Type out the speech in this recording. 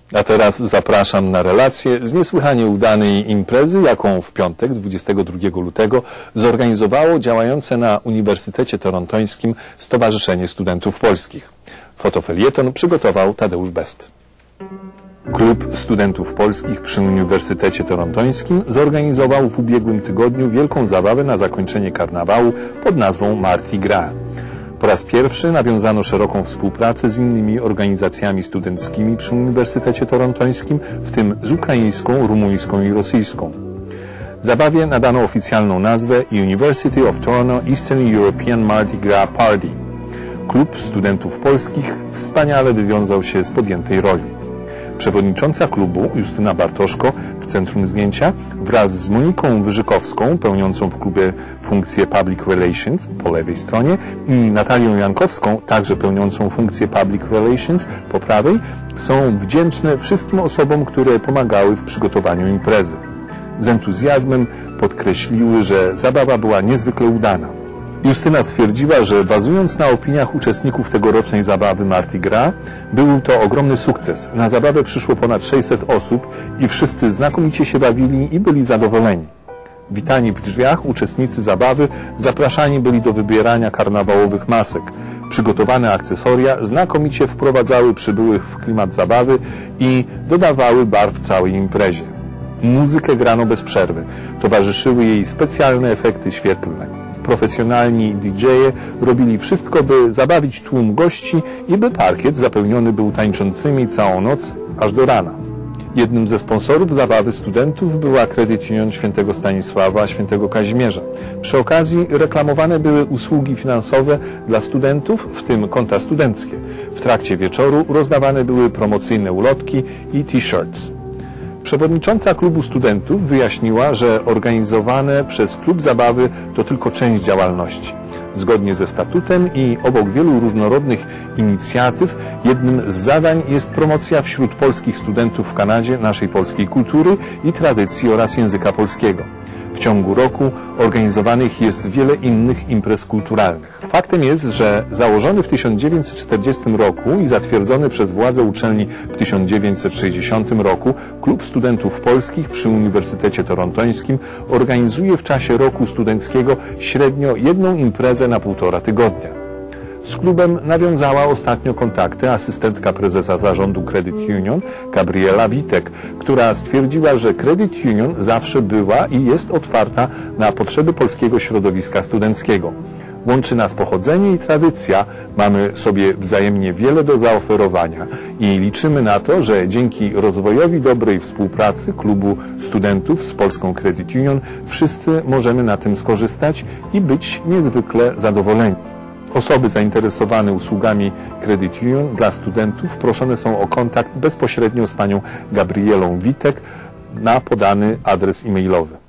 A teraz zapraszam na relację z niesłychanie udanej imprezy, jaką w piątek, 22 lutego, zorganizowało działające na Uniwersytecie Torontońskim Stowarzyszenie Studentów Polskich. Fotofelieton przygotował Tadeusz Best. Klub Studentów Polskich przy Uniwersytecie Torontońskim zorganizował w ubiegłym tygodniu wielką zabawę na zakończenie karnawału pod nazwą Mardi Gras. Po raz pierwszy nawiązano szeroką współpracę z innymi organizacjami studenckimi przy Uniwersytecie Torontońskim, w tym z ukraińską, rumuńską i rosyjską. Zabawie nadano oficjalną nazwę University of Toronto Eastern European Mardi Gras Party. Klub Studentów Polskich wspaniale wywiązał się z podjętej roli. Przewodnicząca klubu Justyna Bartoszko w centrum zdjęcia wraz z Moniką Wyżykowską, pełniącą w klubie funkcję Public Relations po lewej stronie, i Natalią Jankowską, także pełniącą funkcję Public Relations po prawej, są wdzięczne wszystkim osobom, które pomagały w przygotowaniu imprezy. Z entuzjazmem podkreśliły, że zabawa była niezwykle udana. Justyna stwierdziła, że bazując na opiniach uczestników tegorocznej zabawy Mardi Gras, był to ogromny sukces. Na zabawę przyszło ponad 600 osób i wszyscy znakomicie się bawili i byli zadowoleni. Witani w drzwiach uczestnicy zabawy zapraszani byli do wybierania karnawałowych masek. Przygotowane akcesoria znakomicie wprowadzały przybyłych w klimat zabawy i dodawały barw całej imprezie. Muzykę grano bez przerwy. Towarzyszyły jej specjalne efekty świetlne. Profesjonalni DJ-e robili wszystko, by zabawić tłum gości i by parkiet zapełniony był tańczącymi całą noc aż do rana. Jednym ze sponsorów zabawy studentów była Credit Union Świętego Stanisława, Świętego Kazimierza. Przy okazji reklamowane były usługi finansowe dla studentów, w tym konta studenckie. W trakcie wieczoru rozdawane były promocyjne ulotki i t-shirts. Przewodnicząca klubu studentów wyjaśniła, że organizowane przez klub zabawy to tylko część działalności. Zgodnie ze statutem i obok wielu różnorodnych inicjatyw, jednym z zadań jest promocja wśród polskich studentów w Kanadzie naszej polskiej kultury i tradycji oraz języka polskiego. W ciągu roku organizowanych jest wiele innych imprez kulturalnych. Faktem jest, że założony w 1940 roku i zatwierdzony przez władze uczelni w 1960 roku Klub Studentów Polskich przy Uniwersytecie Torontońskim organizuje w czasie roku studenckiego średnio jedną imprezę na 1,5 tygodnia. Z klubem nawiązała ostatnio kontakty asystentka prezesa zarządu Credit Union, Gabriela Witek, która stwierdziła, że Credit Union zawsze była i jest otwarta na potrzeby polskiego środowiska studenckiego. Łączy nas pochodzenie i tradycja, mamy sobie wzajemnie wiele do zaoferowania i liczymy na to, że dzięki rozwojowi dobrej współpracy klubu studentów z polską Credit Union wszyscy możemy na tym skorzystać i być niezwykle zadowoleni. Osoby zainteresowane usługami Credit Union dla studentów proszone są o kontakt bezpośrednio z panią Gabrielą Witek na podany adres e-mailowy.